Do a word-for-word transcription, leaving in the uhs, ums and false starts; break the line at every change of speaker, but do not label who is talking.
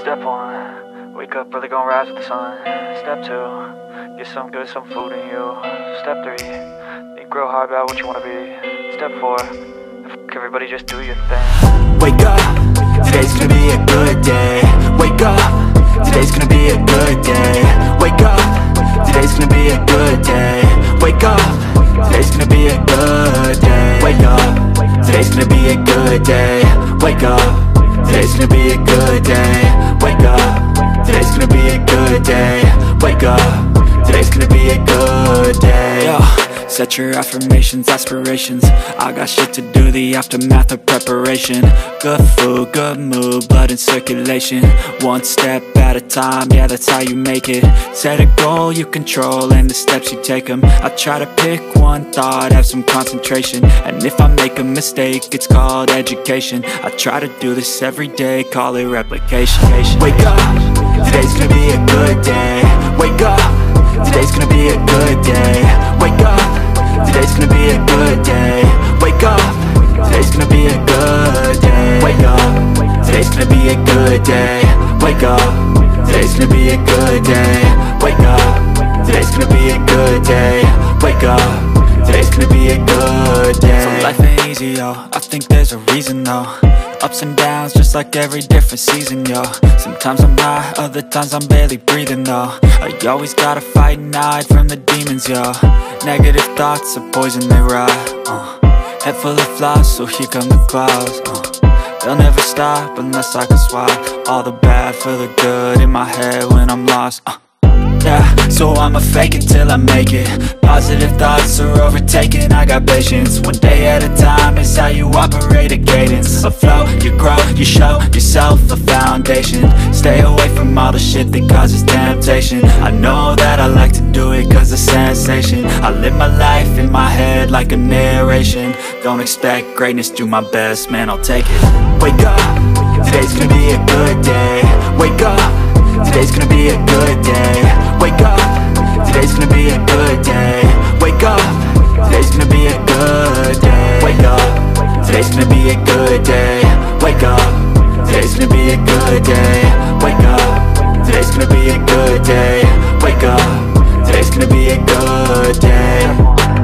Step one, wake up early, gonna rise with the sun. Step two, get some good, some food in you. Step three, think real hard about what you wanna be. Step four, fuck everybody, just do your thing.
Wake up, today's gonna be a good day. Wake up, today's gonna be a good day. Wake up, today's gonna be a good day. Wake up, today's gonna be a good day. Wake up, today's gonna be a good day. Wake up, today's gonna be a good day. Wake up, today's gonna be a good day. Wake up, today's gonna be a good day. Yo, set your affirmations, aspirations. I got shit to do, the aftermath of preparation. Good food, good mood, blood in circulation. One step at a time, yeah, that's how you make it. Set a goal you control and the steps you take them. I try to pick one thought, have some concentration. And if I make a mistake, it's called education. I try to do this every day, call it replication. Wake up, today's gonna be a good day. Wake up, today's gonna be a good day. Wake up, today's gonna be a good day. Wake up, today's gonna be a good day. Wake up, today's gonna be a good day. Wake up, today's gonna be a good day. Wake up, today's gonna be a good day. Wake up, today's gonna be a good day. So life ain't easy, yo, I think there's a reason though. Ups and downs, just like every different season, yo. Sometimes I'm high, other times I'm barely breathing, though. I always gotta fight and hide from the demons, yo. Negative thoughts are poison, they rot, uh. Head full of flies, so here come the clouds, uh. They'll never stop unless I can swap all the bad for the good in my head when I'm lost, uh. Yeah, so I'ma fake it till I make it. Positive thoughts are overtaken, I got patience. One day at a time is how you operate a cadence. A flow, you grow, you show yourself a foundation. Stay away from all the shit that causes temptation. I know that I like to do it cause it's sensation. I live my life in my head like a narration. Don't expect greatness, do my best, man, I'll take it. Wake up, today's gonna be a good day. Wake up, today's gonna be a good day. Wake up, today's gonna be a good day. Wake up, today's gonna be a good day. Wake up, today's gonna be a good day. Wake up, today's gonna be a good day. Wake up, today's gonna be a good day. Wake up, today's gonna be a good day.